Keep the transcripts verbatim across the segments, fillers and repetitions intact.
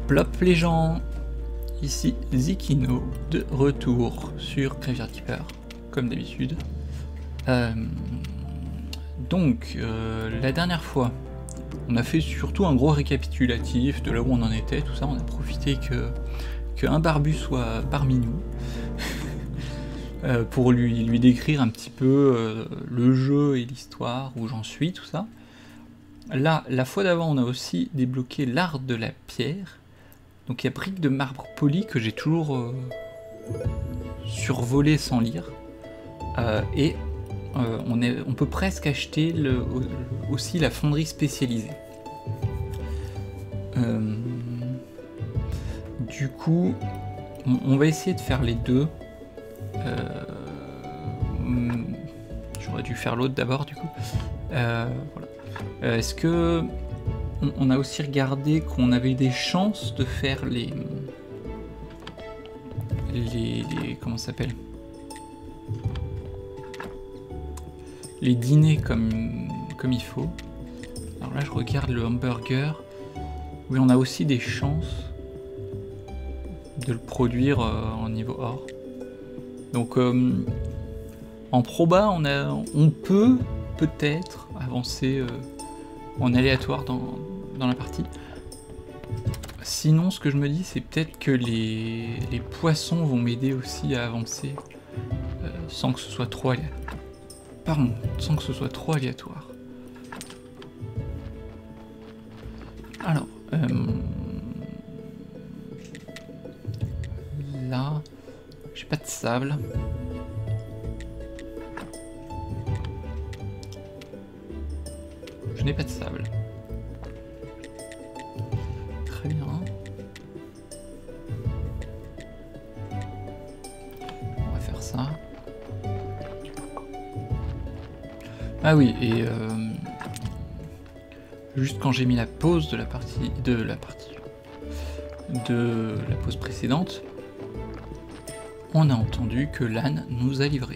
Plop les gens, ici Zikino, de retour sur Graveyard Keeper, comme d'habitude. Euh, donc, euh, la dernière fois, on a fait surtout un gros récapitulatif de là où on en était, tout ça, on a profité que, que un barbu soit parmi nous, euh, pour lui, lui décrire un petit peu euh, le jeu et l'histoire, où j'en suis, tout ça. Là, la fois d'avant, on a aussi débloqué l'art de la pierre. Donc il y a briques de marbre poli que j'ai toujours euh, survolé sans lire. Euh, et euh, on, est, on peut presque acheter le, aussi la fonderie spécialisée. Euh, du coup, on, on va essayer de faire les deux. Euh, J'aurais dû faire l'autre d'abord du coup. Euh, voilà. Euh, Est-ce que... On a aussi regardé qu'on avait des chances de faire les... Les... les comment ça s'appelle? Les dîners comme, comme il faut. Alors là, je regarde le hamburger. Oui, on a aussi des chances de le produire euh, en niveau or. Donc, euh, en proba, on, a, on peut peut-être avancer euh, en aléatoire dans... dans la partie. Sinon, ce que je me dis, c'est peut-être que les, les poissons vont m'aider aussi à avancer euh, sans que ce soit trop aléatoire. Pardon, sans que ce soit trop aléatoire. Alors, euh, là, j'ai pas de sable. Je n'ai pas de sable. Très bien. On va faire ça. Ah oui, et euh, juste quand j'ai mis la pause de la partie de la partie de la pause précédente, on a entendu que l'âne nous a livré.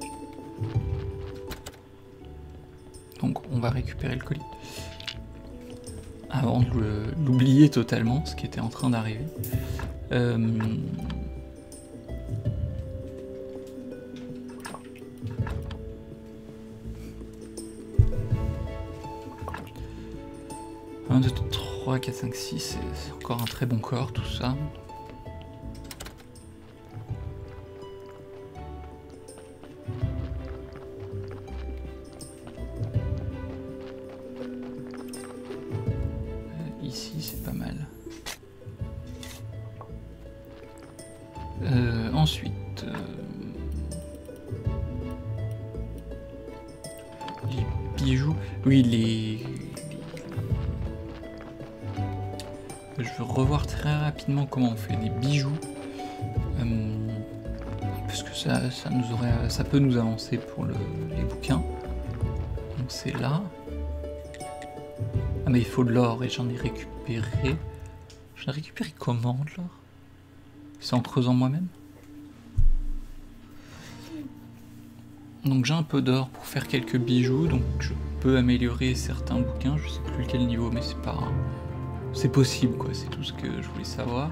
Donc on va récupérer le colis. Avant de l'oublier totalement, ce qui était en train d'arriver. Euh... un, deux, trois, quatre, cinq, six, c'est encore un très bon corps tout ça. Ici c'est pas mal. Euh, ensuite, euh, les bijoux. Oui, les. Je veux revoir très rapidement comment on fait des bijoux, euh, parce que ça, ça nous aurait, ça peut nous avancer pour le, les bouquins. Donc c'est là. Ah mais il faut de l'or et j'en ai récupéré. J'en ai récupéré comment de l'or? C'est en creusant moi-même. Donc j'ai un peu d'or pour faire quelques bijoux, donc je peux améliorer certains bouquins, je sais plus quel niveau, mais c'est pas... C'est possible quoi, c'est tout ce que je voulais savoir.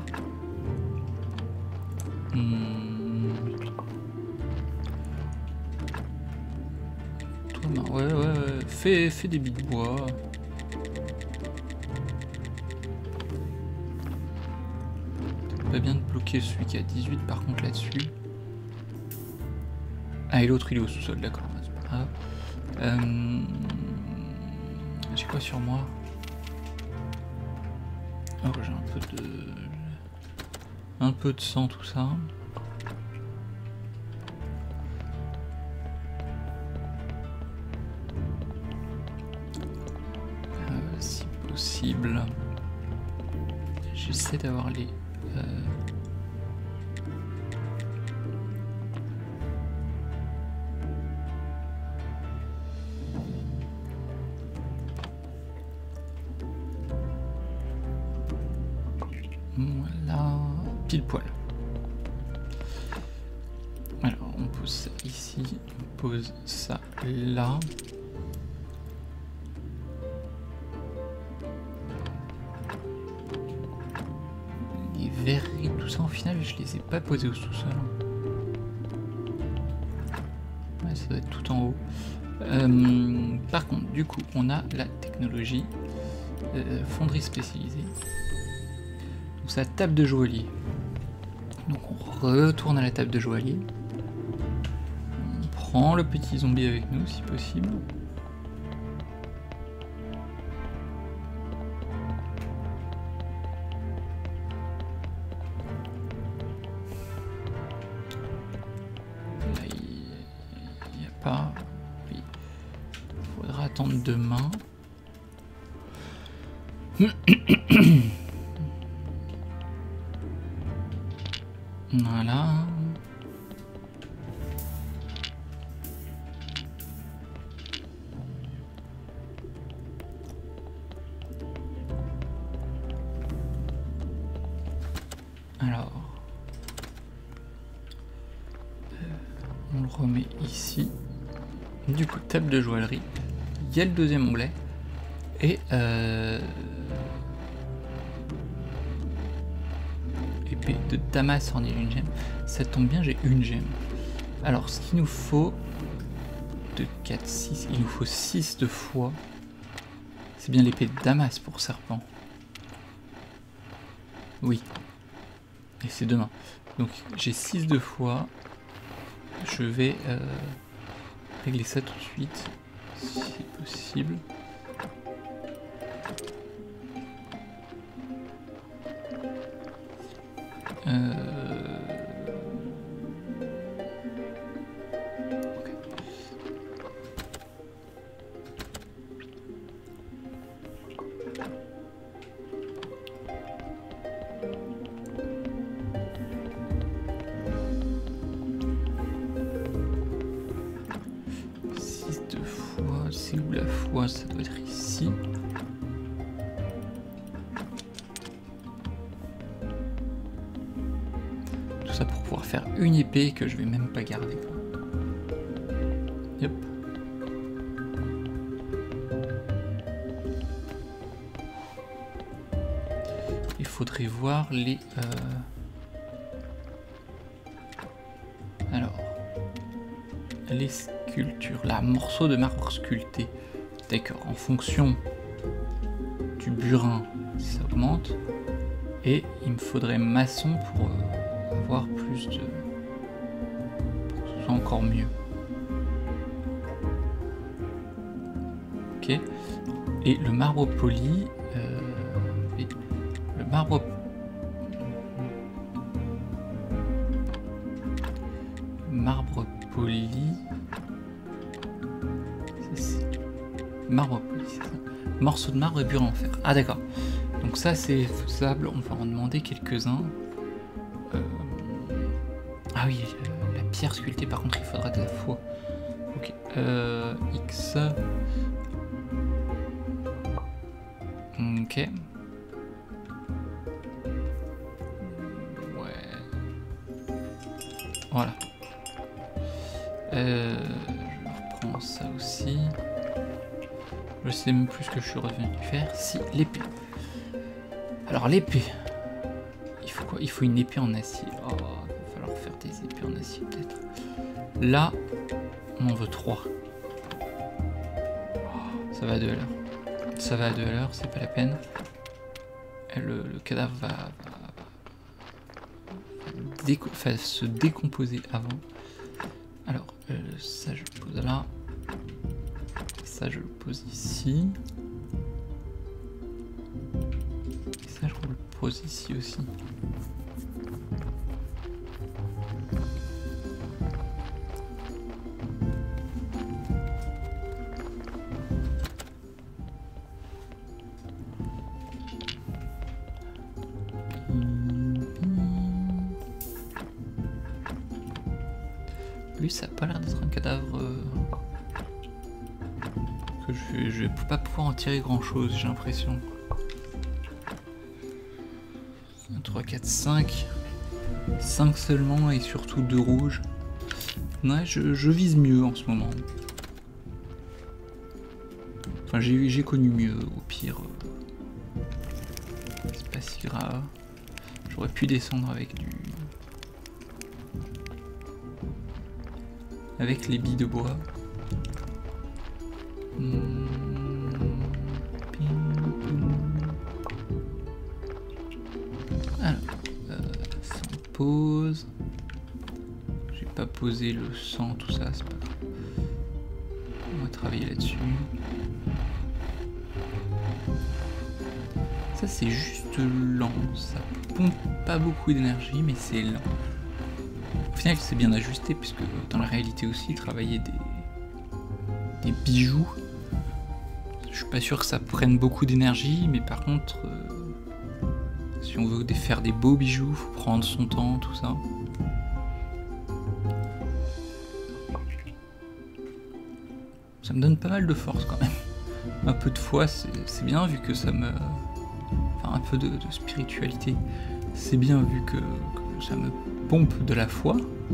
Hmm. Toi, non, ouais, ouais, ouais, fais, fais des billes de bois. Pas bien de bloquer celui qui a dix-huit par contre là-dessus. Ah et l'autre il est au sous-sol, d'accord, c'est pas grave. Euh... J'ai quoi sur moi? Oh j'ai un peu de... Un peu de sang tout ça. Euh, si possible. J'essaie d'avoir les... Euh... Voilà, pile poil. Alors on pose ça ici, on pose ça là. verreries, tout ça, au final, je les ai pas posés au sous-sol. Ouais, ça doit être tout en haut. Euh, par contre, du coup, on a la technologie euh, fonderie spécialisée. Donc, c'est la table de joaillier. Donc, on retourne à la table de joaillier. On prend le petit zombie avec nous, si possible. Là, il n'y a pas... Oui. Il faudra attendre demain. Voilà. Alors, euh, on le remet ici. Du coup, table de joaillerie. Il y a le deuxième onglet. Et euh, épée de Damas ornée d'une gemme. Ça tombe bien, j'ai une gemme. Alors, ce qu'il nous faut, deux, quatre, six, il nous faut six de foi. C'est bien l'épée de Damas pour serpent. Oui. Et c'est demain. Donc, j'ai six de foi. Je vais euh, régler ça tout de suite, si c'est possible. Euh... Okay. six de foi, c'est où la foi? Ça doit être ici. Pour pouvoir faire une épée que je vais même pas garder. Yep. Il faudrait voir les... Euh... Alors... Les sculptures. Là, morceau de marbre sculpté. D'accord, en fonction du burin, ça augmente. Et il me faudrait maçon pour... Euh... avoir plus de... pour que ce soit encore mieux. Ok. Et le marbre poli... Euh... Et le marbre... Marbre poli... Marbre poli, c'est ça. Morceau de marbre et burin en fer. Ah d'accord. Donc ça c'est faisable, on va en demander quelques-uns. Euh... Ah oui, euh, la pierre sculptée, par contre, il faudra de la foi. Ok. Euh, X. Ok. Ouais. Voilà. Euh, je reprends ça aussi. Je sais même plus ce que je suis revenu faire. Si, l'épée. Alors, l'épée. Il faut quoi? Il faut une épée en acier. Oh, il va falloir faire des épées en acier peut-être. Là, on en veut trois. Oh, ça va à deux à l'heure. Ça va à deux à l'heure, c'est pas la peine. Et le, le cadavre va, va, va déco enfin, se décomposer avant. Alors, euh, ça je le pose là. Ça je le pose ici. Et ça je le pose ici aussi. Lui ça a pas l'air d'être un cadavre euh, que je, je vais pas pouvoir en tirer grand chose, j'ai l'impression. un, trois, quatre, cinq. cinq seulement et surtout deux rouges. Ouais, je, je vise mieux en ce moment. Enfin, j'ai connu mieux, au pire. C'est pas si grave. Je J'aurais pu descendre avec du... avec les billes de bois. Hmm. Alors, euh, ça on pose. J'ai pas posé le sang, tout ça, c'est pas grave. On va travailler là-dessus. Ça c'est juste lent, ça pompe pas beaucoup d'énergie, mais c'est lent. Au final c'est bien ajusté, puisque dans la réalité aussi, travailler des, des bijoux, je suis pas sûr que ça prenne beaucoup d'énergie, mais par contre, euh, si on veut faire des beaux bijoux, faut prendre son temps, tout ça. Ça me donne pas mal de force quand même. Un peu de foi, c'est bien, vu que ça me... Enfin, un peu de, de spiritualité. C'est bien, vu que, que ça me pompe de la foi.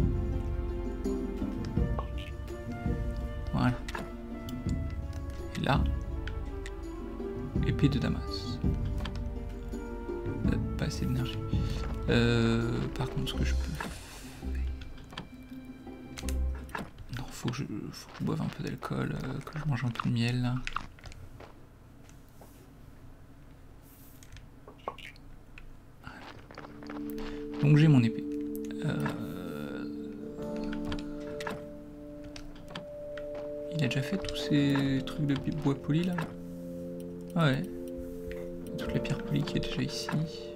Voilà. Et là, épée de Damas. Euh, pas assez d'énergie. Euh, par contre, ce que je peux... Non, faut que je, faut que je boive un peu d'alcool, euh, que je mange un peu de miel, là. Donc j'ai mon épée. Euh... Il a déjà fait tous ces trucs de bois poli là? Ah ouais. Toute la pierre polie qui est déjà ici.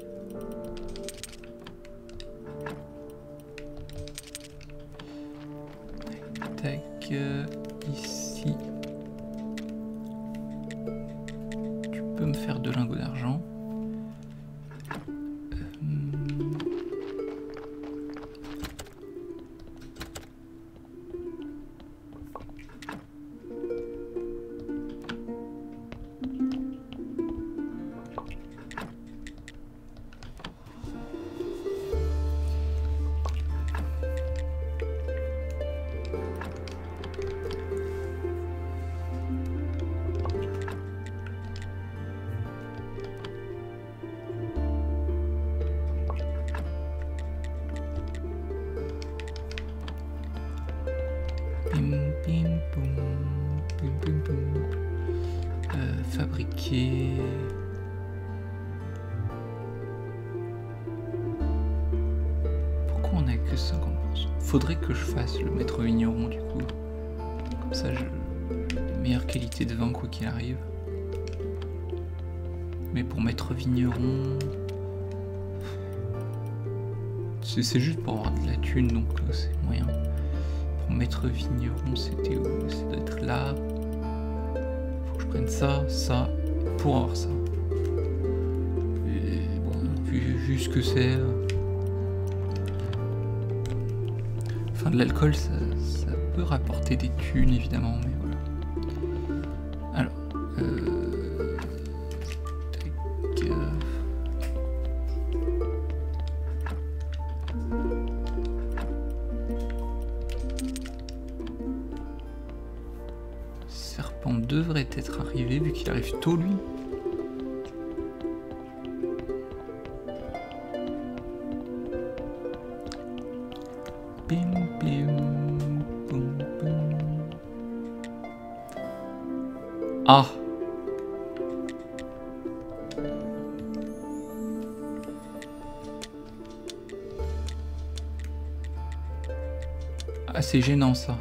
Tac, tac, euh, ici. Tu peux me faire deux lingots d'argent. Bim, bim, boum, bim, bim, boum. Euh, fabriquer... Pourquoi on a que cinquante pour cent? Faudrait que je fasse le maître vigneron du coup. Comme ça j'ai une meilleure qualité de vin quoi qu'il arrive. Mais pour maître vigneron... C'est juste pour avoir de la thune, donc euh, c'est moyen. Maître vigneron, c'était où? Ça doit être là. Faut que je prenne ça, ça, pour avoir ça. Et bon, vu, vu ce que c'est... Enfin, de l'alcool, ça, ça peut rapporter des thunes, évidemment, mais voilà. Alors... Euh... Tac... Euh... devrait être arrivé vu qu'il arrive tôt lui. Bim, bim, boum, boum. Ah. Ah, c'est gênant ça.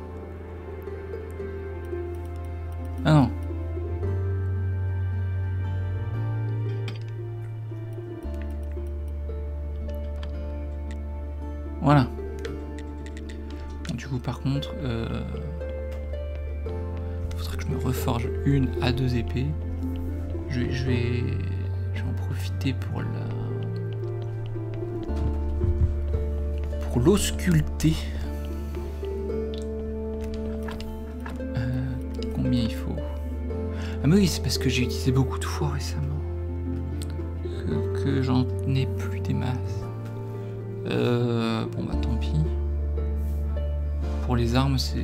Ah non. Voilà. Bon, du coup, par contre, euh... faudrait que je me reforge une à deux épées. Je vais, je vais, je vais en profiter pour la, pour l'ausculter. Combien il faut? Ah mais oui, c'est parce que j'ai utilisé beaucoup de fois récemment que, que j'en ai plus des masses. Euh, bon bah tant pis. Pour les armes, c'est...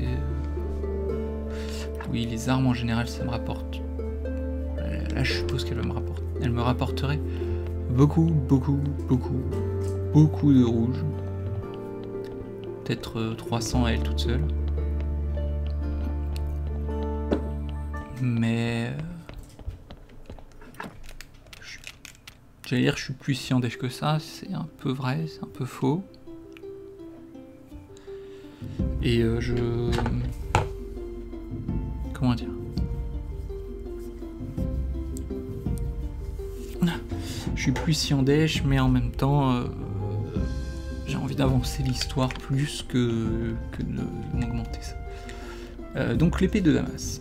Oui, les armes en général, ça me rapporte. Là, là je suppose qu'elle me rapporte. Elle me rapporterait beaucoup, beaucoup, beaucoup, beaucoup de rouge. Peut-être euh, trois cents à elle toute seule. Mais... J'allais dire que je suis plus si en dèche que ça, c'est un peu vrai, c'est un peu faux. Et euh, je... Comment dire? Je suis plus si en dèche, mais en même temps, euh, j'ai envie d'avancer l'histoire plus que, que de m'augmenter ça. Euh, donc l'épée de Damas.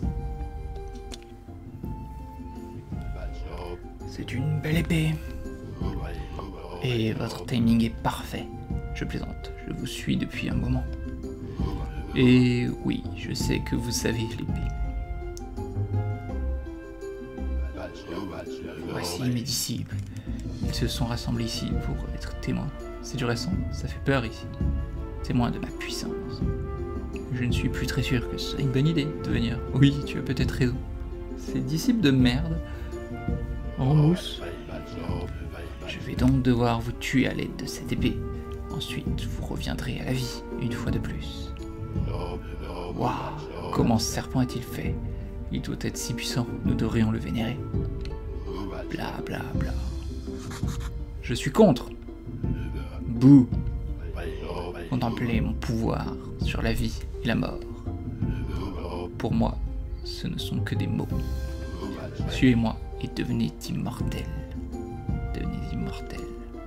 C'est une belle épée. Et votre timing est parfait. Je plaisante, je vous suis depuis un moment. Et oui, je sais que vous savez l'épée. Voici mes disciples. Ils se sont rassemblés ici pour être témoins. C'est du récent, ça fait peur ici. Témoins de ma puissance. Je ne suis plus très sûr que ce soit une bonne idée de venir. Oui, tu as peut-être raison. Ces disciples de merde, en mousse. Je vais donc devoir vous tuer à l'aide de cette épée. Ensuite, vous reviendrez à la vie, une fois de plus. Waouh, comment ce serpent est-il fait? Il doit être si puissant, nous devrions le vénérer. Bla bla bla. Je suis contre. Bouh. Contemplez mon pouvoir sur la vie et la mort. Pour moi, ce ne sont que des mots. Suivez-moi et devenez immortel. Devenez immortel.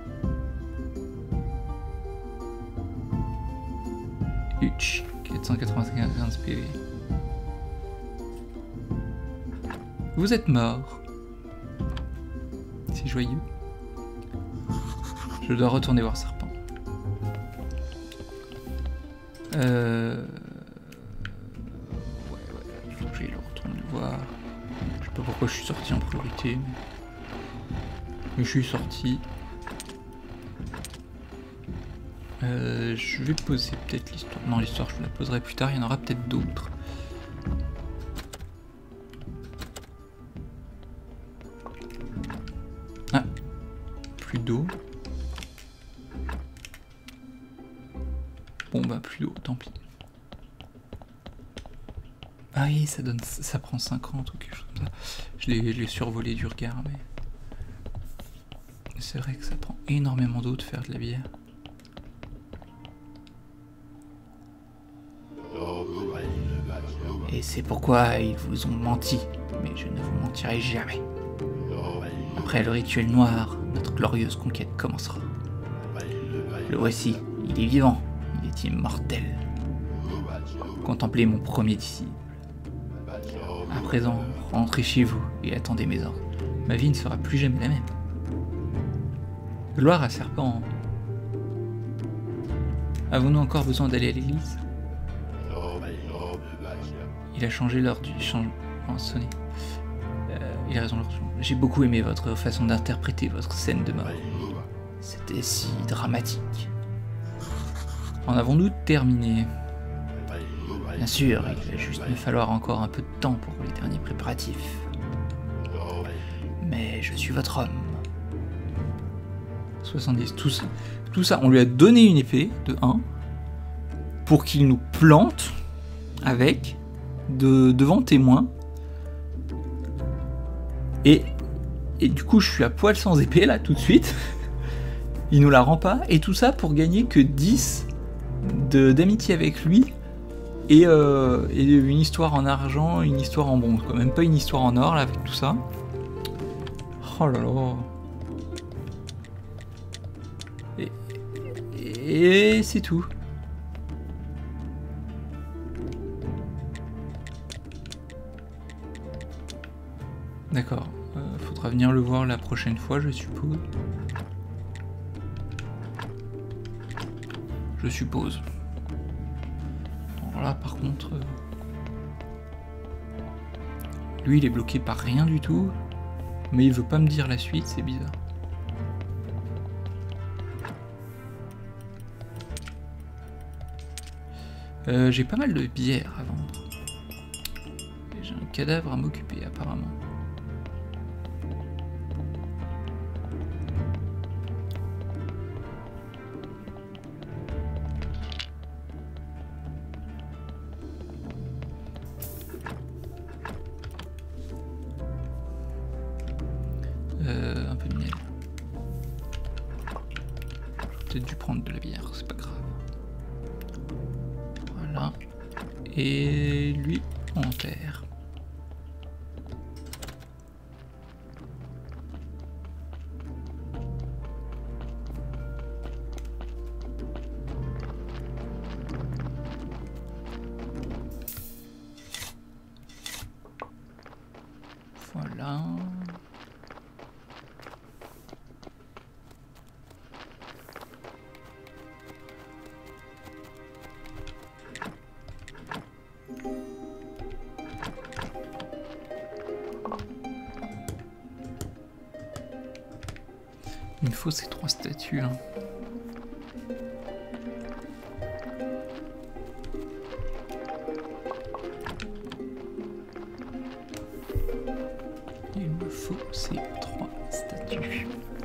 Huch, quatre cent quatre-vingt-quinze P V. Vous êtes mort. C'est joyeux. Je dois retourner voir Serpent. Euh... Ouais, ouais, il faut que j'aille le retourner le voir. Je sais pas pourquoi je suis sorti en priorité. Mais je suis sorti. Euh, je vais poser peut-être l'histoire. Non, l'histoire, je la poserai plus tard. Il y en aura peut-être d'autres. Ah, plus d'eau. Bon bah plus d'eau, tant pis. Ah oui, ça donne, ça prend cinquante ou quelque chose comme ça. Je l'ai survolé du regard, mais c'est vrai que ça prend énormément d'eau de faire de la bière. Et c'est pourquoi ils vous ont menti, mais je ne vous mentirai jamais. Après le rituel noir, notre glorieuse conquête commencera. Le voici, il est vivant, il est immortel. Contemplez mon premier disciple. À présent, rentrez chez vous et attendez mes ordres. Ma vie ne sera plus jamais la même. Gloire à Serpent. Avons-nous encore besoin d'aller à l'église? Il a changé l'heure du changement sonné. Euh, il a raison, j'ai beaucoup aimé votre façon d'interpréter votre scène de mort. C'était si dramatique. En avons-nous terminé? Bien sûr, il va juste me falloir encore un peu de temps pour les derniers préparatifs. Mais je suis votre homme. soixante-dix, tout ça, tout ça, on lui a donné une épée de un pour qu'il nous plante avec de, devant témoin. Et, et du coup, je suis à poil sans épée là tout de suite. Il nous la rend pas. Et tout ça pour gagner que dix d'amitié avec lui. Et, euh, et une histoire en argent, une histoire en bronze, quoi. Même pas une histoire en or là avec tout ça. Oh là là. Et, et c'est tout. D'accord. Euh, faudra venir le voir la prochaine fois, je suppose. Je suppose. Alors là, par contre... Euh... Lui, il est bloqué par rien du tout. Mais il veut pas me dire la suite, c'est bizarre. Euh, j'ai pas mal de bière à vendre. J'ai un cadavre à m'occuper, apparemment. peut-être dû prendre de la bière, c'est pas grave. Voilà. Et lui, on enterre. Voilà. Il me faut ces trois statues. Hein. Il me faut ces trois statues.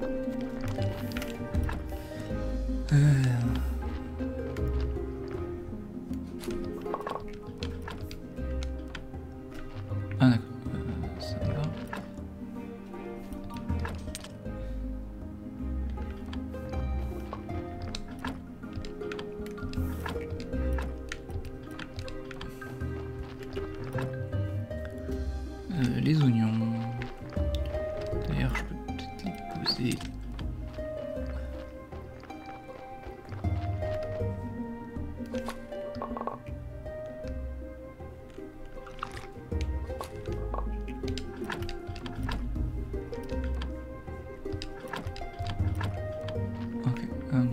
Euh... Ah d'accord, euh, ça va. Euh, les oignons. D'ailleurs, je peux peut-être les poser. Ok. Euh...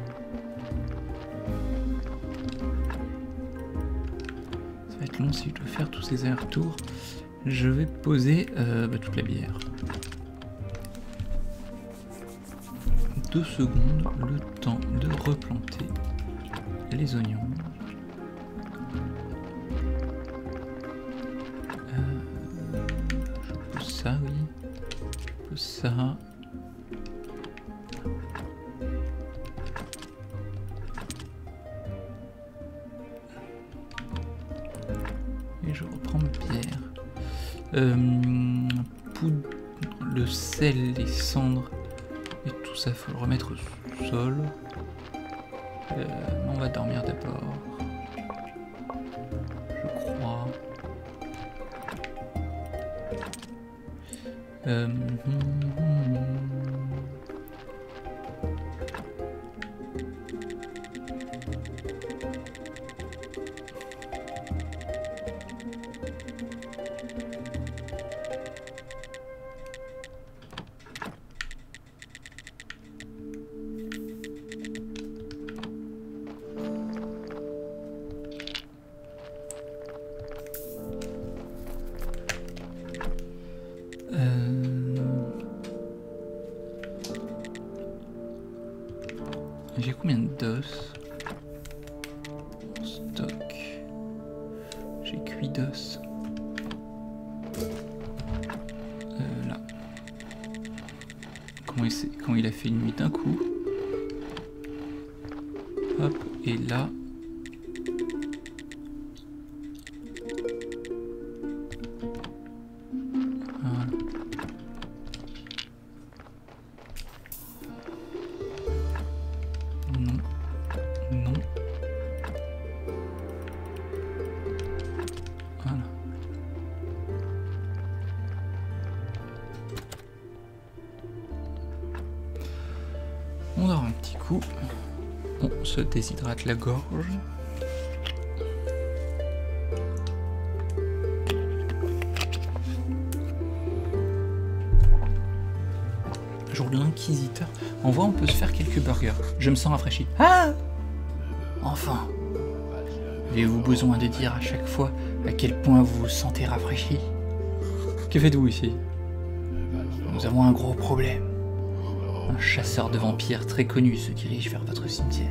Ça va être long si je dois faire tous ces allers-retours. Je vais poser euh, bah, toute la bière. Deux secondes, le temps de replanter les oignons. Euh, je pose ça, oui. Je pose ça. Et je reprends ma bière. Euh, poudre, le sel, les cendres et tout ça, faut le remettre au sol. Euh, on va dormir d'abord, je crois. Euh, hum, hum. J'ai combien d'os en stock? J'ai cuit d'os. Euh, là. Comment il, comment il a fait une nuit d'un coup. Hop, et là. Voilà. Non. Non. Voilà. On dort un petit coup. On se déshydrate la gorge. Jour de l'inquisiteur. En vrai, on peut se faire quelques burgers. Je me sens rafraîchi. Ah! Enfin! Avez-vous besoin de dire à chaque fois à quel point vous vous sentez rafraîchi? Que faites-vous ici? Nous avons un gros problème. Un chasseur de vampires très connu se dirige vers votre cimetière.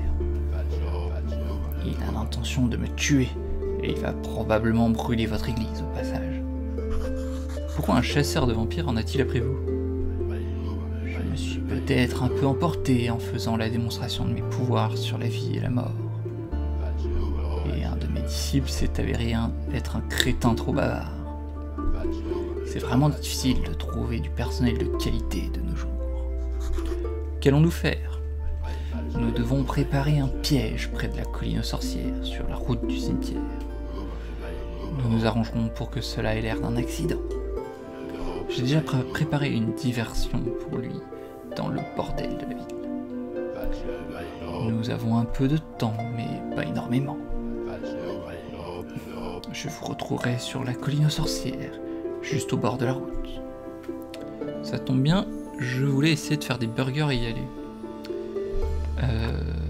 Il a l'intention de me tuer et il va probablement brûler votre église au passage. Pourquoi un chasseur de vampires en a-t-il après vous? Je me suis peut-être un peu emporté en faisant la démonstration de mes pouvoirs sur la vie et la mort. Et un de mes disciples s'est avéré un, être un crétin trop bavard. C'est vraiment difficile de trouver du personnel de qualité de nos jours. Qu'allons-nous faire? Nous devons préparer un piège près de la colline aux sorcières, sur la route du cimetière. Nous nous arrangerons pour que cela ait l'air d'un accident. J'ai déjà pré préparé une diversion pour lui dans le bordel de la ville. Nous avons un peu de temps, mais pas énormément. Je vous retrouverai sur la colline aux sorcières, juste au bord de la route. Ça tombe bien, je voulais essayer de faire des burgers et y aller. Euh...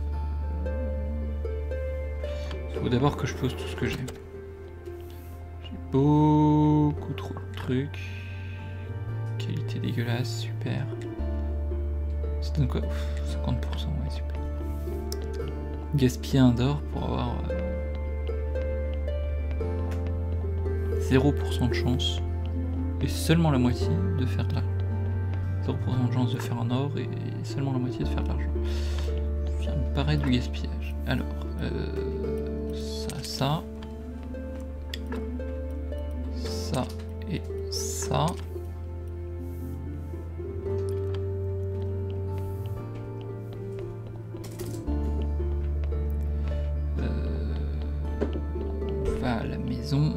Il faut d'abord que je pose tout ce que j'ai. J'ai beaucoup trop de trucs. Qualité dégueulasse, super. Ça donne quoi? cinquante pour cent, ouais, super. Gaspiller un d'or pour avoir euh, zéro pour cent de chance. Et seulement la moitié de faire de l'argent. zéro pour cent de chance de faire un or et seulement la moitié de faire de l'argent. Ça me paraît du gaspillage. Alors, euh, ça, ça. Ça et ça. À la maison.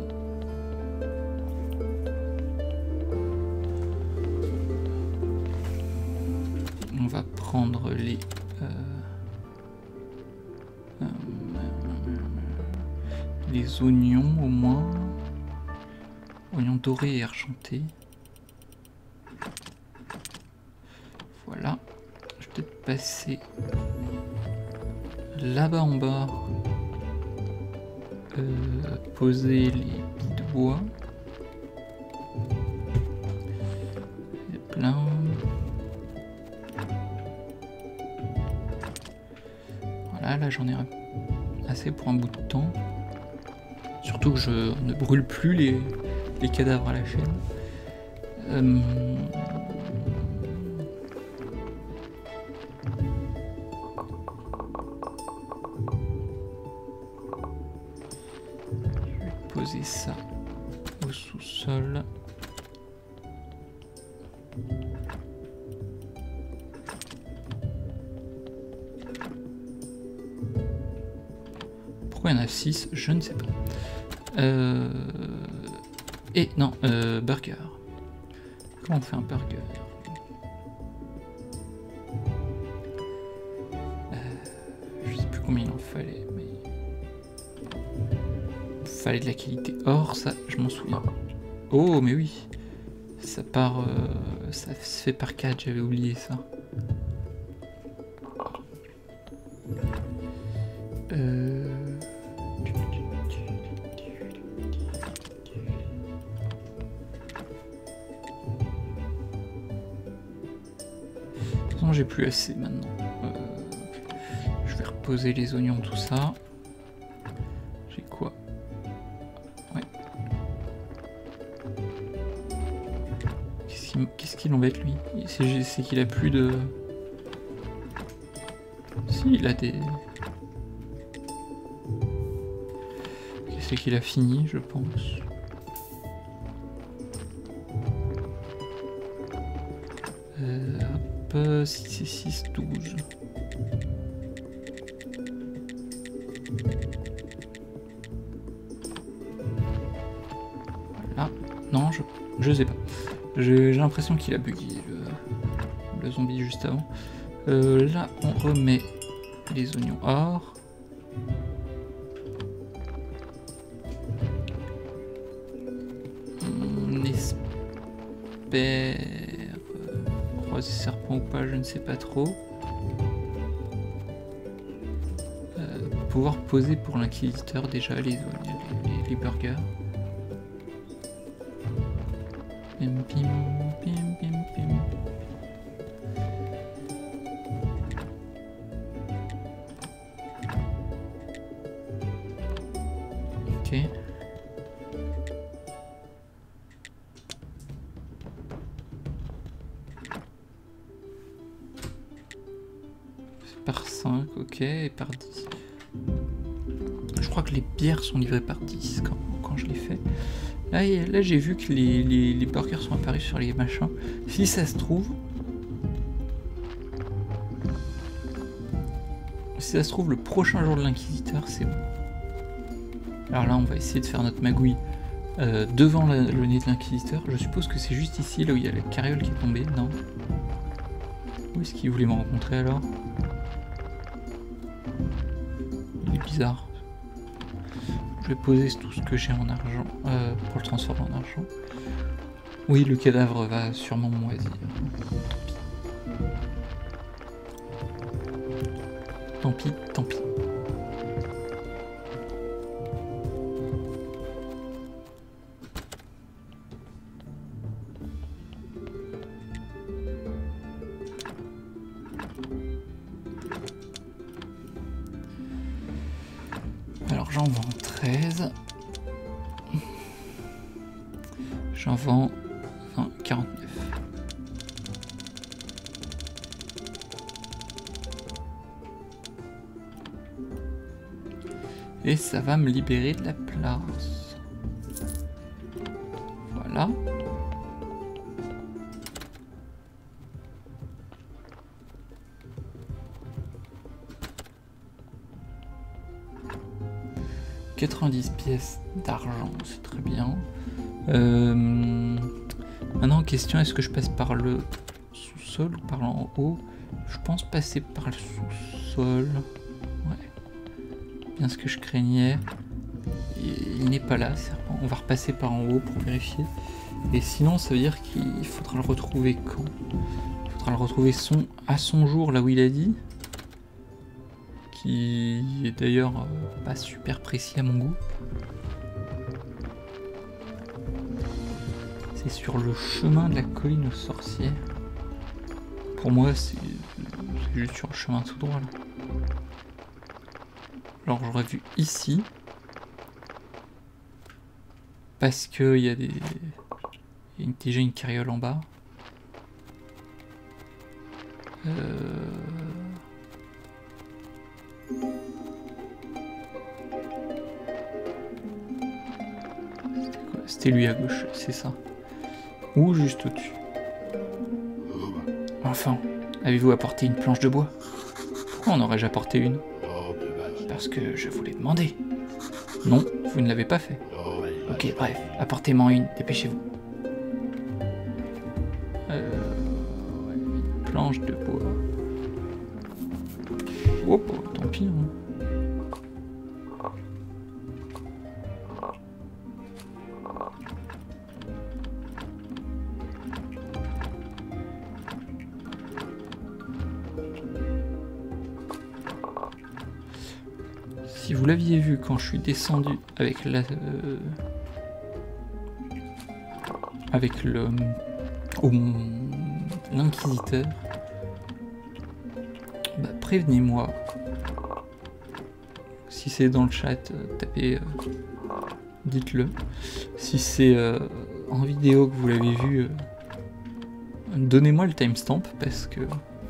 On va prendre les euh, euh, les oignons au moins, oignons dorés et argentés. Voilà. Je vais peut-être passer là-bas en bas. Euh, poser les billes de bois. Il y a plein. Voilà, là j'en ai assez pour un bout de temps. Surtout que je ne brûle plus les, les cadavres à la chaîne. Euh, Poser ça au sous-sol. Pourquoi il y en a six? Je ne sais pas. Euh... Et non, euh, burger. Comment on fait un burger? euh, Je sais plus combien il en fallait, mais... Fallait de la qualité or, ça je m'en souviens. Oh mais oui, ça part, euh, ça se fait par quatre, j'avais oublié ça. Euh... De toute façon j'ai plus assez maintenant. Euh... Je vais reposer les oignons, tout ça. J'ai quoi? Qu'est-ce qui l'embête lui? C'est qu'il a plus de... Si, il a des... C'est qu'il a fini, je pense. Euh, hop, six et six, douze. Voilà. Non, je, je sais pas. J'ai l'impression qu'il a bugué le, le zombie juste avant. Euh, là, on remet les oignons or. On espère croiser serpent ou pas, je ne sais pas trop. Euh, pouvoir poser pour l'inquisiteur déjà les, les, les, les burgers. Pim, pim, pim, pim, pim. Ok. C'est par cinq, ok, et par dix. Je crois que les bières sont livrées par dix quand, quand je les fais. Là, là j'ai vu que les, les, les burgers sont apparus sur les machins. Si ça se trouve, Si ça se trouve, le prochain jour de l'Inquisiteur, c'est bon. Alors là, on va essayer de faire notre magouille euh, devant la, le nez de l'Inquisiteur. Je suppose que c'est juste ici, là où il y a la carriole qui est tombée, non? Où est-ce qu'il voulait me rencontrer alors? Il est bizarre. Je vais poser tout ce que j'ai en argent euh, pour le transformer en argent. Oui, le cadavre va sûrement moisir. Tant pis, tant pis. Alors j'en vends treize. J'en vends non, quarante-neuf. Et ça va me libérer de la place. Voilà. quatre-vingt-dix pièces d'argent, c'est très bien. Euh, maintenant, question, est-ce que je passe par le sous-sol ou par en haut? Je pense passer par le sous-sol. Ouais. Bien ce que je craignais. Il n'est pas là, on va repasser par en haut pour vérifier. Et sinon, ça veut dire qu'il faudra le retrouver quand? Il faudra le retrouver son, à son jour, là où il a dit. Qui est d'ailleurs euh, pas super précis à mon goût. C'est sur le chemin de la colline aux sorcières. Pour moi, c'est juste sur le chemin tout droit là. Alors j'aurais vu ici. Parce qu'il y a des. Il y a déjà une carriole en bas. Euh... C'était lui à gauche, c'est ça. Ou juste au-dessus. Enfin, avez-vous apporté une planche de bois? Pourquoi en aurais-je apporté une? Parce que je vous l'ai demandé. Non, vous ne l'avez pas fait. Ok, bref, apportez-moi une, dépêchez-vous. Euh, ouais, une planche de bois. Oh, oh tant pis. Hein. Si vous l'aviez vu quand je suis descendu avec la euh, avec le l'inquisiteur, bah, prévenez-moi. Si c'est dans le chat, euh, tapez, euh, dites-le. Si c'est euh, en vidéo que vous l'avez vu, euh, donnez-moi le timestamp parce que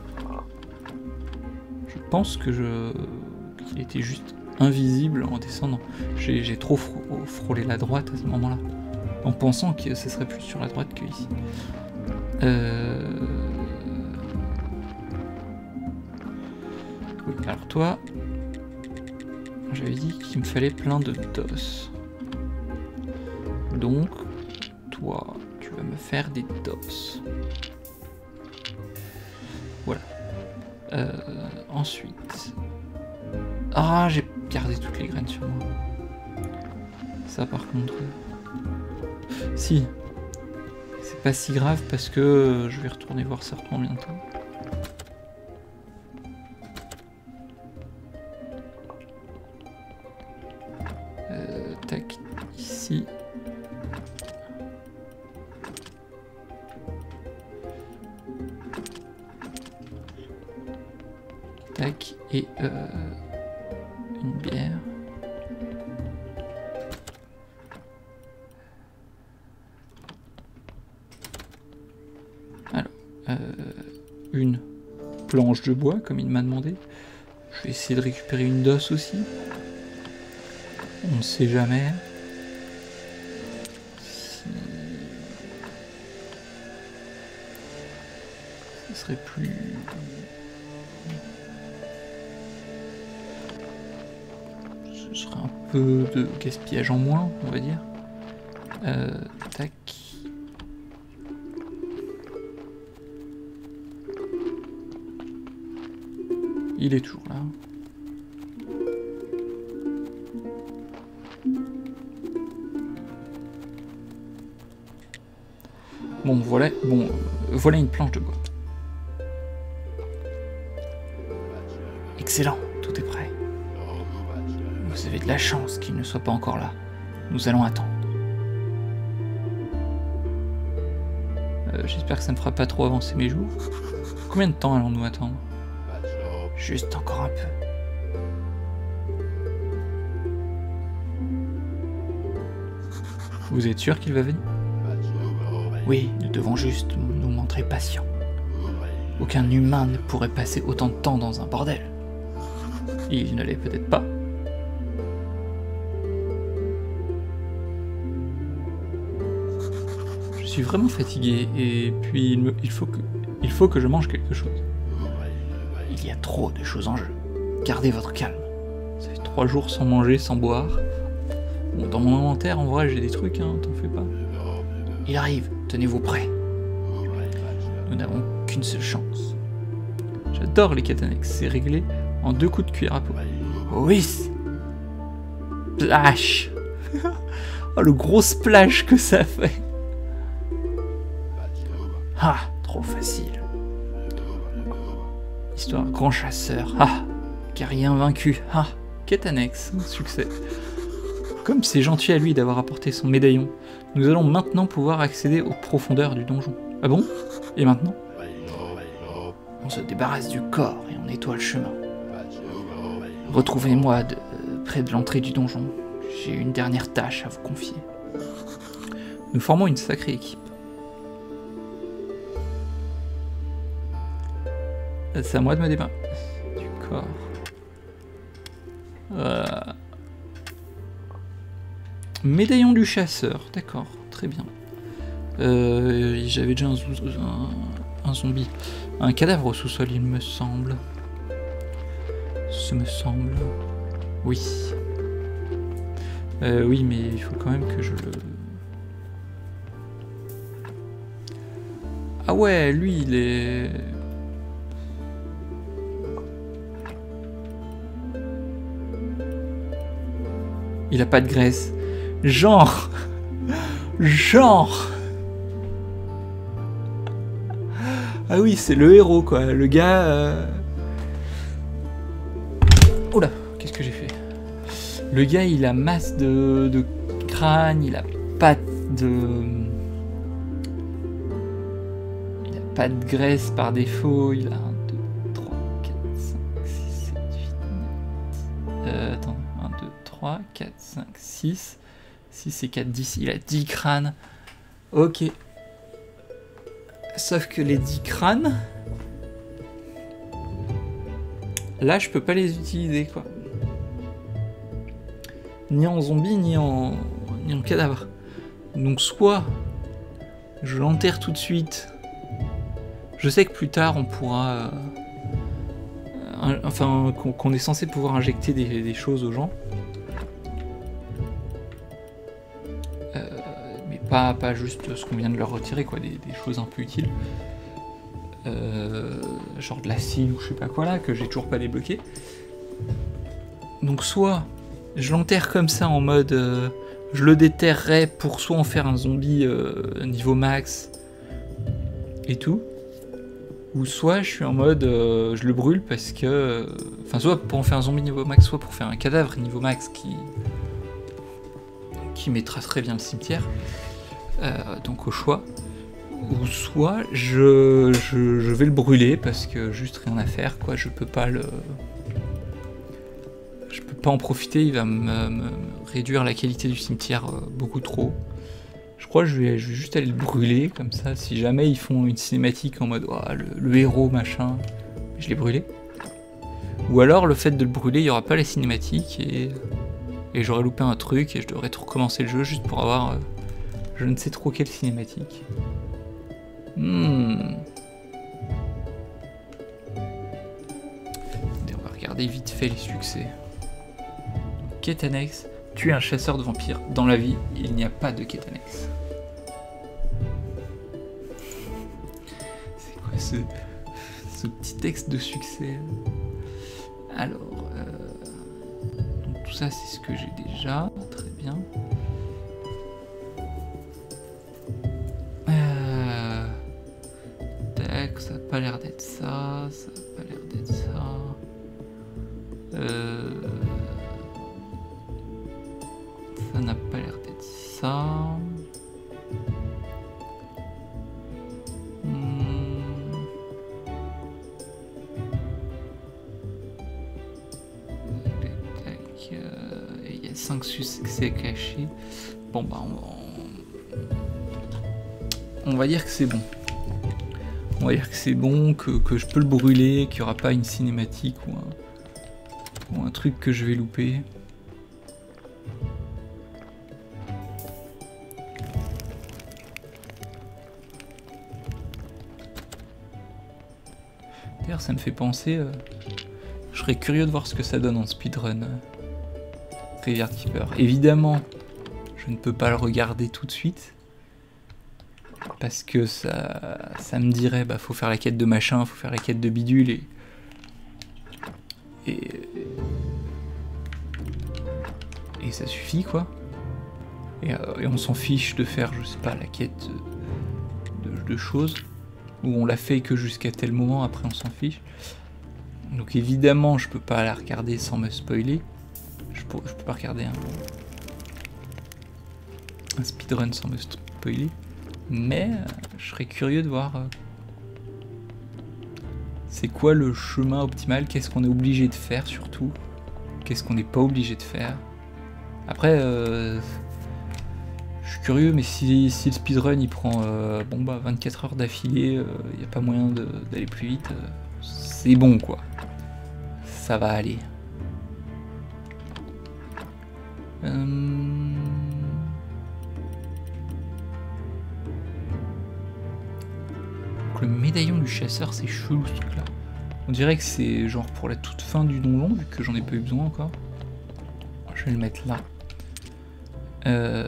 je pense que je qu'il était juste invisible en descendant. J'ai trop frôlé la droite à ce moment-là, en pensant que ce serait plus sur la droite que ici. Euh... Oui, alors toi, j'avais dit qu'il me fallait plein de dos. Donc, toi, tu vas me faire des dos. Voilà. Euh, ensuite... Ah, j'ai gardé toutes les graines sur moi. Ça, par contre... Si. C'est pas si grave parce que je vais retourner voir Serpent bientôt. Euh, tac, ici. Tac, et euh, une bière. Alors, euh, une planche de bois, comme il m'a demandé. Je vais essayer de récupérer une d'os aussi. On ne sait jamais. Si... Ce serait plus... ce serait un peu de gaspillage en moins, on va dire. Euh, tac. Il est toujours là. Bon, voilà, bon, voilà une planche de bois. Excellent, tout est prêt. Vous avez de la chance qu'il ne soit pas encore là. Nous allons attendre. Euh, J'espère que ça ne fera pas trop avancer mes jours. Combien de temps allons-nous attendre? Juste encore un peu. Vous êtes sûr qu'il va venir? Oui, nous devons juste nous montrer patients. Aucun humain ne pourrait passer autant de temps dans un bordel. Il ne l'est peut-être pas. Je suis vraiment fatigué et puis il, me, il, faut que, il faut que je mange quelque chose. Il y a trop de choses en jeu. Gardez votre calme. Ça fait trois jours sans manger, sans boire. Bon, dans mon inventaire, en vrai, j'ai des trucs, hein, t'en fais pas. Il arrive, tenez-vous prêts. Nous n'avons qu'une seule chance. J'adore les Katanex, c'est réglé en deux coups de cuillère à peau. Oui. Splash. Oh, le gros splash que ça fait. Ah, trop facile. Histoire grand chasseur. Ah, guerrier vaincu. Ah, Katanex, succès. Comme c'est gentil à lui d'avoir apporté son médaillon, nous allons maintenant pouvoir accéder aux profondeurs du donjon. Ah bon? Et maintenant? On se débarrasse du corps et on nettoie le chemin. Retrouvez-moi de, euh, près de l'entrée du donjon. J'ai une dernière tâche à vous confier. Nous formons une sacrée équipe. C'est à moi de me débarrasser du corps. Euh... Médaillon du chasseur, d'accord, très bien. Euh, J'avais déjà un, un, un zombie, un cadavre au sous-sol, il me semble. Ce me semble. Oui. Euh, oui, mais il faut quand même que je le... Ah ouais, lui, il est... Il a pas de graisse. Genre... Genre... Ah oui, c'est le héros, quoi. Le gars... Euh... Oula, qu'est-ce que j'ai fait? Le gars, il a masse de, de crâne, il a pas de... Il a pas de graisse par défaut, il a un, deux, trois, quatre, cinq, six, sept, huit, neuf... Euh, attends, un, deux, trois, quatre, cinq, six... six et quatre, dix, il a dix crânes. Ok. Sauf que les dix crânes... Là, je peux pas les utiliser, quoi. Ni en zombie, ni en, ni en cadavre. Donc soit je l'enterre tout de suite. Je sais que plus tard, on pourra... Euh, enfin, qu'on qu'on est censé pouvoir injecter des, des choses aux gens. Euh, mais pas, pas juste ce qu'on vient de leur retirer, quoi, des, des choses un peu utiles. Euh, genre de l'acide ou je sais pas quoi là, que j'ai toujours pas débloqué. Donc soit je l'enterre comme ça en mode euh, je le déterrerai pour soit en faire un zombie euh, niveau max et tout, ou soit je suis en mode euh, je le brûle parce que enfin euh, soit pour en faire un zombie niveau max, soit pour faire un cadavre niveau max qui qui mettra très bien le cimetière, euh, donc au choix. Ou soit je, je, je vais le brûler parce que juste rien à faire, quoi, je peux pas le... Je peux pas en profiter, il va me, me réduire la qualité du cimetière beaucoup trop. Je crois que je vais, je vais juste aller le brûler, comme ça, si jamais ils font une cinématique en mode oh, le, le héros, machin, je l'ai brûlé. Ou alors le fait de le brûler, il n'y aura pas la cinématique et, et j'aurais loupé un truc et je devrais tout recommencer le jeu juste pour avoir euh, je ne sais trop quelle cinématique. Hmm. On va regarder vite fait les succès. Ok. quête annexe, tu es un chasseur de vampires. Dans la vie, il n'y a pas de quête annexe. C'est quoi ce, ce petit texte de succès? Alors, euh, donc tout ça c'est ce que j'ai déjà, très bien. Euh, tac, ça n'a pas l'air d'être ça, ça n'a pas l'air d'être ça. Euh, ça n'a pas l'air d'être ça. Hmm. Tac, euh, il y a cinq succès cachés. Bon bah on, on va dire que c'est bon. On va dire que c'est bon, que, que je peux le brûler, qu'il n'y aura pas une cinématique ou un, ou un truc que je vais louper. D'ailleurs ça me fait penser, euh, je serais curieux de voir ce que ça donne en speedrun. Euh, Graveyard Keeper. Évidemment, je ne peux pas le regarder tout de suite. Parce que ça, ça me dirait, bah faut faire la quête de machin, faut faire la quête de bidule et... Et, et ça suffit quoi. Et, euh, et on s'en fiche de faire, je sais pas, la quête de, de choses. Où on l'a fait que jusqu'à tel moment, après on s'en fiche. Donc évidemment je peux pas la regarder sans me spoiler. Je peux, je peux pas regarder un, un speedrun sans me spoiler. Mais euh, je serais curieux de voir euh, c'est quoi le chemin optimal, qu'est-ce qu'on est obligé de faire surtout, qu'est-ce qu'on n'est pas obligé de faire. Après, euh, je suis curieux, mais si, si le speedrun il prend euh, bon bah vingt-quatre heures d'affilée, il euh, n'y a pas moyen d'aller plus vite, euh, c'est bon quoi. Ça va aller. Euh... Le médaillon du chasseur, c'est chelou ce truc là. On dirait que c'est genre pour la toute fin du donjon, vu que j'en ai pas eu besoin encore. Je vais le mettre là. Euh...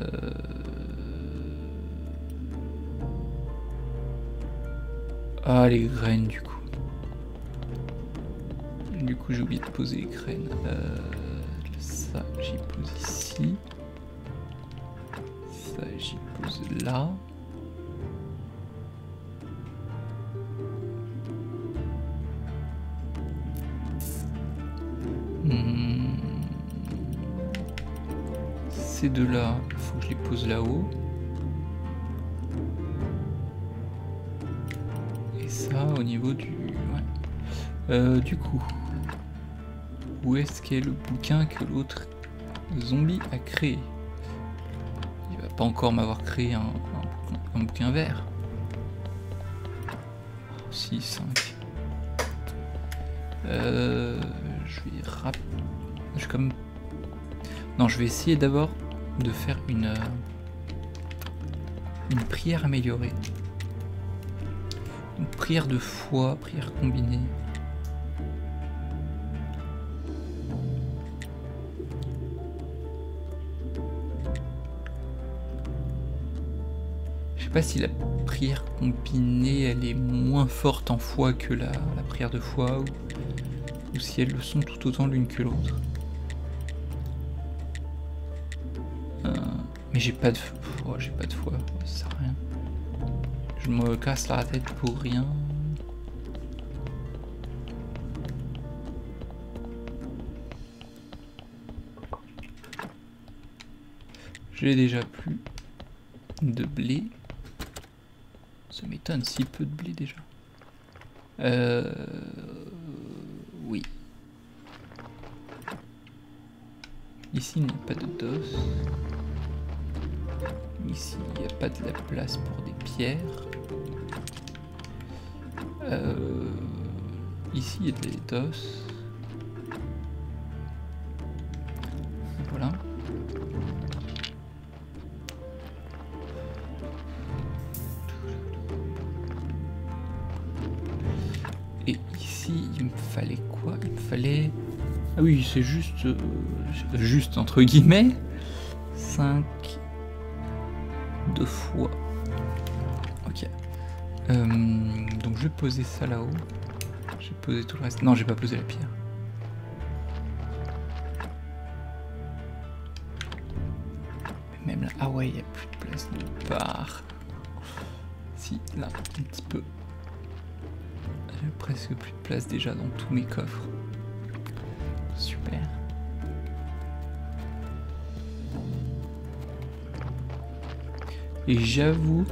Ah, les graines du coup. Du coup j'ai oublié de poser les graines. Euh... Ça j'y pose ici. Ça j'y pose là. Hmm. Ces deux-là, il faut que je les pose là-haut. Et ça, au niveau du... Ouais. Euh, du coup, où est-ce qu'est le bouquin que l'autre zombie a créé? Il va pas encore m'avoir créé un, un, un bouquin vert. six, cinq. Euh, je vais rap... Je vais comme... Non, je vais essayer d'abord de faire une... Euh, une prière améliorée. Une prière de foi, prière combinée. Je sais pas si la prière combinée elle est moins forte en foi que la, la prière de foi ou, ou si elles le sont tout autant l'une que l'autre. Euh, mais j'ai pas de oh, j'ai pas de foi, ça sert à rien. Je me casse la tête pour rien. J'ai déjà plus de blé. Ça m'étonne, si peu de blé déjà. Euh... Oui. Ici, il n'y a pas de dos. Ici, il n'y a pas de la place pour des pierres. Euh... Ici, il y a des dos. Voilà. Et ici, il me fallait quoi? Il me fallait Ah oui, c'est juste... Euh, juste entre guillemets. cinq... Deux fois. Ok. Euh, donc je vais poser ça là-haut. Je vais poser tout le reste. Non, j'ai pas posé la pierre. Mais même là... Ah ouais, il n'y a plus de place nulle part. Si, là, un petit peu. J'ai presque plus de place déjà dans tous mes coffres. Super. Et j'avoue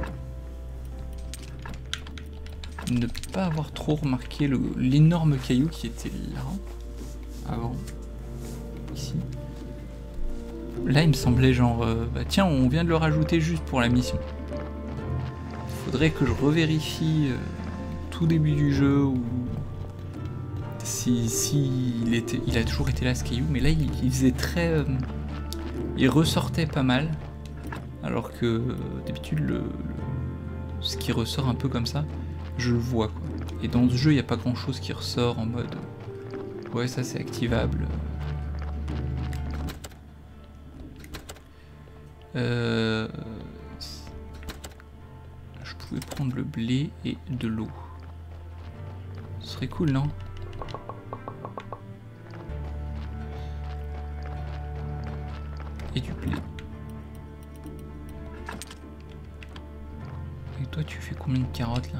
ne pas avoir trop remarqué l'énorme caillou qui était là avant. Ici. Là il me semblait genre euh, bah tiens on vient de le rajouter juste pour la mission. Faudrait que je revérifie euh, tout début du jeu ou si, si il, était, il a toujours été là ce caillou, mais là il, il faisait très... Euh, il ressortait pas mal, alors que euh, d'habitude le, le, ce qui ressort un peu comme ça, je le vois quoi. Et dans ce jeu il n'y a pas grand chose qui ressort en mode ouais ça c'est activable. Euh, je pouvais prendre le blé et de l'eau. Ce serait cool non? Et du blé. Et toi tu fais combien de carottes là?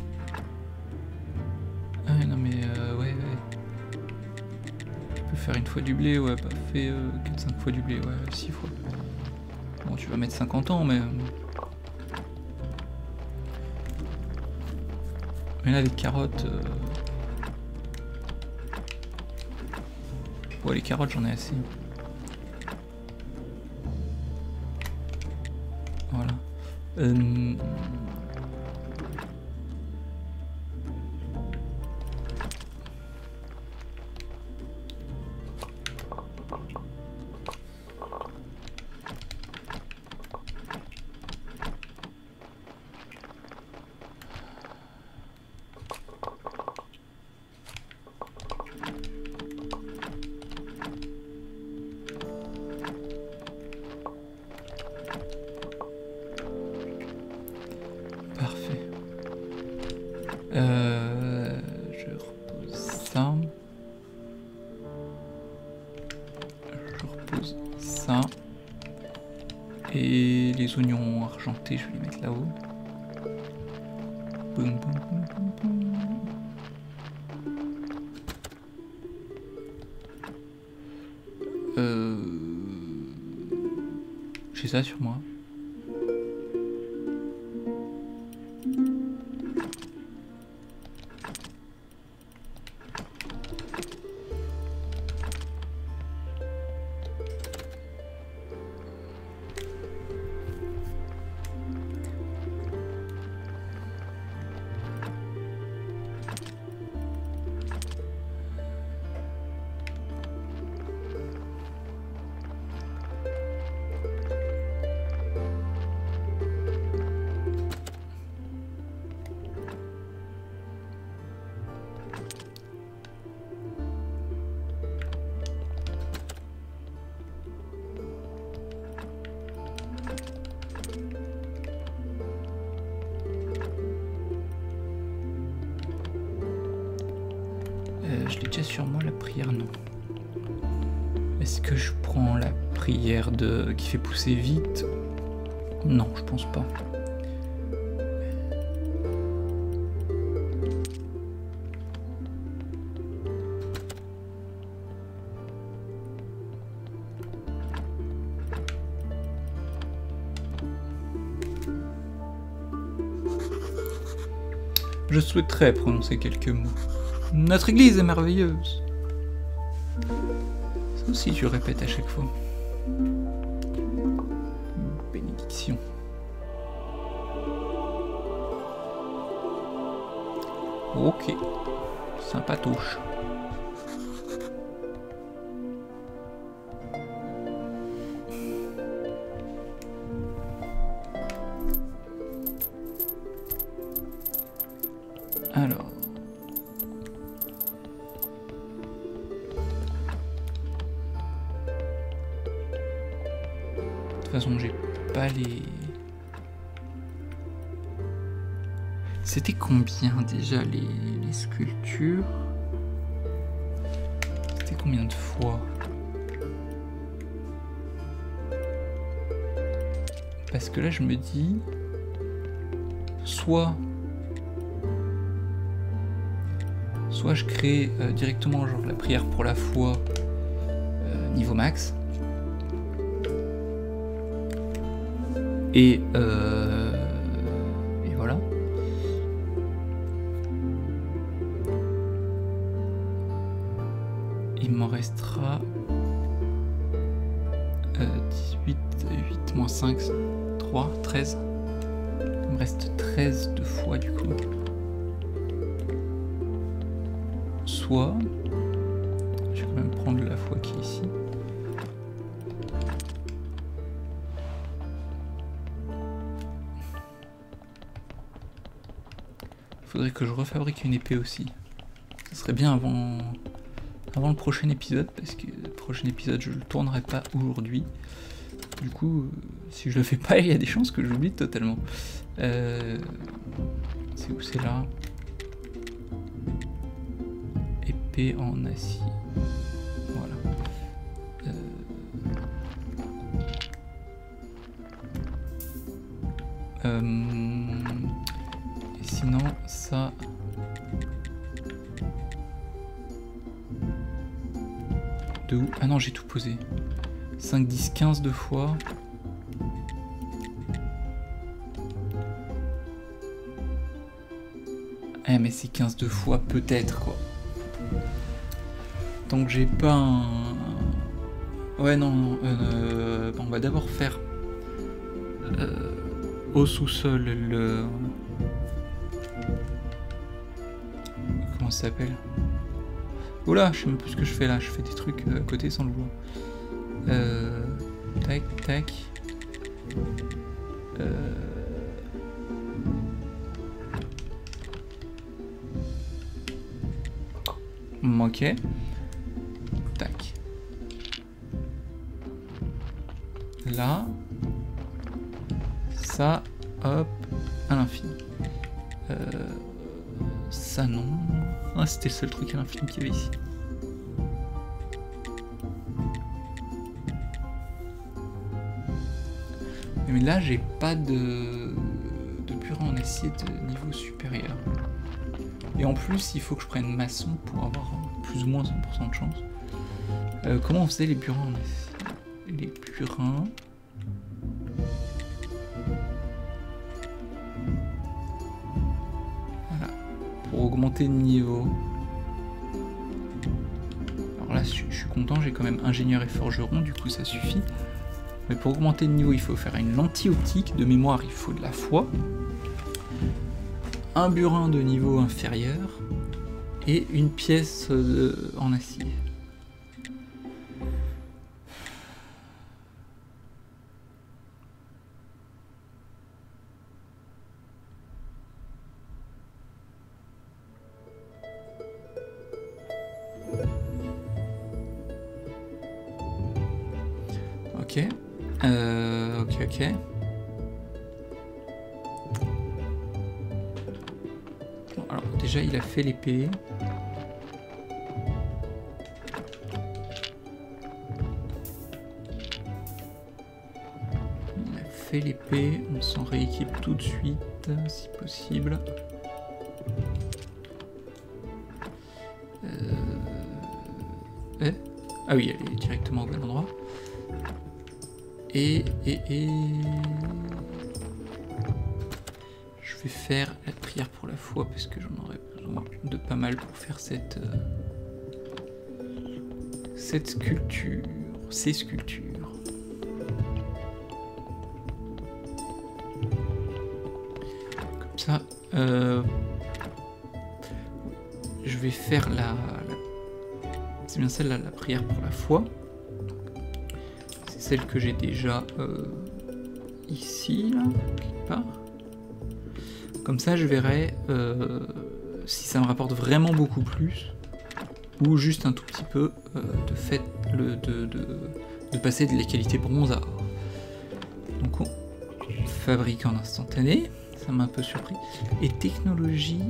Ah non mais euh, ouais ouais. Tu peux faire une fois du blé, ouais, bah fais euh, quatre cinq fois du blé, ouais, six fois. Bon tu vas mettre cinquante ans mais... Mais là les carottes... Euh... Ouais les carottes j'en ai assez. Voilà. Euh... Parfait. Euh, je repose ça. Je repose ça. Et les oignons argentés, je vais les mettre là-haut. Boum, boum, boum, boum, boum. Euh... J'ai ça sur moi. Je l'ai déjà sur moi la prière, non. Est-ce que je prends la prière de qui fait pousser vite? Non, je pense pas. Je souhaiterais prononcer quelques mots. Notre église est merveilleuse. Ça aussi, je répète à chaque fois. Bénédiction. Ok. Sympatouche. Alors... toute façon, j'ai pas les... C'était combien déjà les, les sculptures? C'était combien de fois? Parce que là je me dis, soit, soit je crée euh, directement genre la prière pour la foi euh, niveau max, et, euh, et voilà. Il m'en restera euh, dix-huit, huit moins cinq, trois, treize. Il me reste treize de fois du coup. Soit, je vais quand même prendre la foi qui est ici. Il faudrait que je refabrique une épée aussi. Ce serait bien avant... avant le prochain épisode, parce que le prochain épisode je le tournerai pas aujourd'hui. Du coup, euh, si je le fais pas, il y a des chances que j'oublie totalement. Euh, c'est où? C'est là. Épée en acier. Voilà. Euh... Euh... Et sinon, ça... De où? Ah non, j'ai tout posé. cinq, dix, quinze deux fois. Eh mais c'est quinze deux fois peut-être quoi. Donc j'ai pas un... Ouais non, non euh, bon, on va d'abord faire euh, au sous-sol le... Comment ça s'appelle? Oula, je sais même plus ce que je fais là, je fais des trucs à côté sans le voir. Euh, tac, tac. Euh... Ok. Tac. Là. Ça, hop, à l'infini. Euh... Ça non. Ah, c'était le seul truc à l'infini qu'il y avait ici. Mais là, j'ai pas de, de burin en acier de niveau supérieur. Et en plus, il faut que je prenne maçon pour avoir plus ou moins cent pour cent de chance. Euh, comment on faisait les burins en acier? Les burins... Voilà. Pour augmenter de niveau. Alors là, je suis content, j'ai quand même ingénieur et forgeron, du coup ça suffit. Mais pour augmenter de niveau, il faut faire une lentille optique. De mémoire, il faut de la foi. Un burin de niveau inférieur. Et une pièce de... en acier. Ok. Euh, ok, ok. Bon, alors déjà il a fait l'épée. Il a fait l'épée, on s'en rééquipe tout de suite, si possible. Euh... Eh ah oui, elle est directement au bon endroit. Et, et, et... je vais faire la prière pour la foi parce que j'en aurai besoin de pas mal pour faire cette euh, cette sculpture, ces sculptures. Comme ça, euh, je vais faire la, la... c'est bien celle-là, la prière pour la foi. Celle que j'ai déjà euh, ici, là, quelque part. Comme ça, je verrai euh, si ça me rapporte vraiment beaucoup plus, ou juste un tout petit peu euh, de fait le, de, de, de passer de les qualités bronze à or. Donc on fabrique en instantané, ça m'a un peu surpris. Et technologie,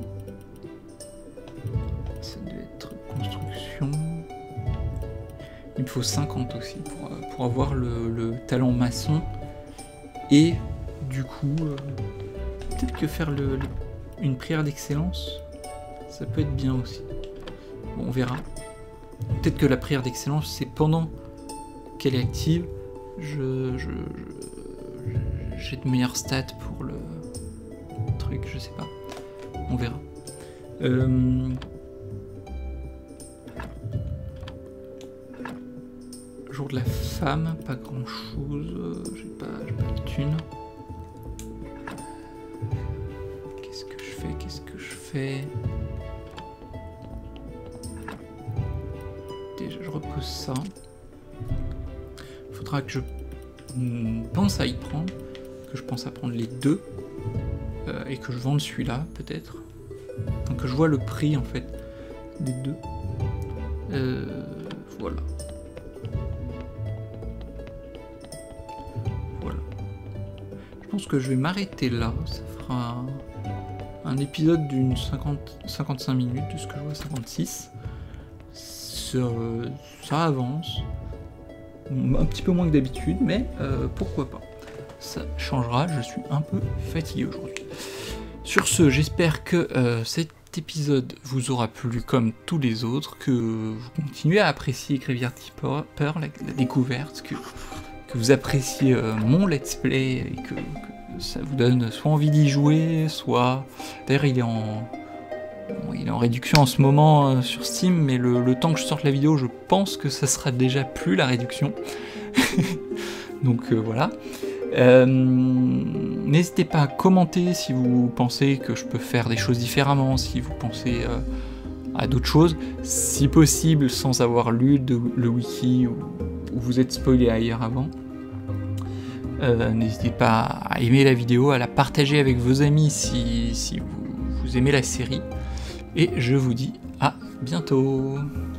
ça doit être construction. Il me faut cinquante aussi pour, pour avoir le, le talent maçon. Et du coup, euh, peut-être que faire le, le, une prière d'excellence, ça peut être bien aussi. Bon, on verra. Peut-être que la prière d'excellence, c'est pendant qu'elle est active, je, je, je, j'ai de meilleures stats pour le truc, je sais pas. On verra. Euh... Jour de la femme, pas grand chose, j'ai pas, j'ai pas de thunes. Qu'est-ce que je fais, qu'est-ce que je fais? Déjà, je repose ça. Faudra que je pense à y prendre, que je pense à prendre les deux, euh, et que je vende celui-là, peut-être. Donc que je vois le prix, en fait, des deux. Euh, voilà. Voilà. Je pense que je vais m'arrêter là. Ça fera un, un épisode d'une cinquante, cinquante-cinq minutes, de ce que je vois, cinquante-six. Ça, ça avance. Un petit peu moins que d'habitude, mais euh, pourquoi pas. Ça changera, je suis un peu fatigué aujourd'hui. Sur ce, j'espère que euh, cet épisode vous aura plu comme tous les autres, que vous continuez à apprécier Graveyard Keeper, la, la découverte, que, que vous appréciez euh, mon let's play, et que, que ça vous donne soit envie d'y jouer, soit... D'ailleurs, il est en... Bon, il est en réduction en ce moment euh, sur Steam, mais le, le temps que je sorte la vidéo, je pense que ça sera déjà plus la réduction. Donc euh, voilà. Euh, N'hésitez pas à commenter si vous pensez que je peux faire des choses différemment, si vous pensez euh, à d'autres choses, si possible sans avoir lu de, le wiki ou, ou vous êtes spoilé ailleurs avant. Euh, N'hésitez pas à aimer la vidéo, à la partager avec vos amis si, si vous, vous aimez la série. Et je vous dis à bientôt.